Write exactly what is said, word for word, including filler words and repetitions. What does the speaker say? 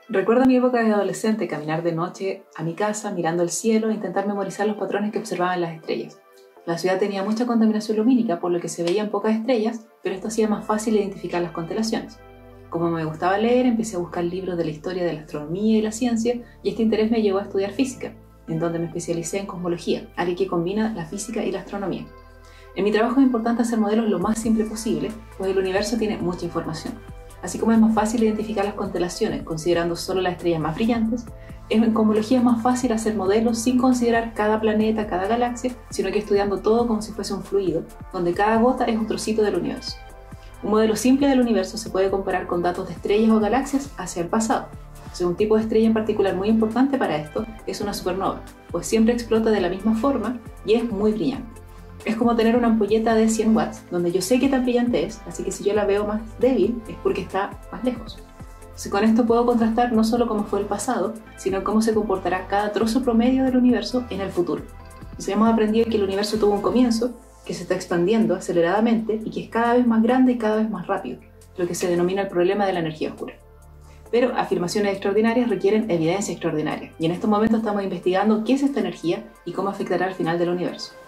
Recuerdo mi época de adolescente caminar de noche a mi casa mirando el cielo e intentar memorizar los patrones que observaba en las estrellas. La ciudad tenía mucha contaminación lumínica, por lo que se veían pocas estrellas, pero esto hacía más fácil identificar las constelaciones. Como me gustaba leer, empecé a buscar libros de la historia de la astronomía y la ciencia, y este interés me llevó a estudiar física, en donde me especialicé en cosmología, área que combina la física y la astronomía. En mi trabajo es importante hacer modelos lo más simple posible, pues el universo tiene mucha información. Así como es más fácil identificar las constelaciones considerando solo las estrellas más brillantes, en cosmología es más fácil hacer modelos sin considerar cada planeta, cada galaxia, sino que estudiando todo como si fuese un fluido, donde cada gota es un trocito del universo. Un modelo simple del universo se puede comparar con datos de estrellas o galaxias hacia el pasado. O sea, un tipo de estrella en particular muy importante para esto es una supernova, pues siempre explota de la misma forma y es muy brillante. Es como tener una ampolleta de cien watts, donde yo sé qué tan brillante es, así que si yo la veo más débil es porque está más lejos. Entonces, con esto puedo contrastar no solo cómo fue el pasado, sino cómo se comportará cada trozo promedio del universo en el futuro. Entonces, hemos aprendido que el universo tuvo un comienzo, que se está expandiendo aceleradamente y que es cada vez más grande y cada vez más rápido, lo que se denomina el problema de la energía oscura. Pero afirmaciones extraordinarias requieren evidencia extraordinaria, y en estos momentos estamos investigando qué es esta energía y cómo afectará al final del universo.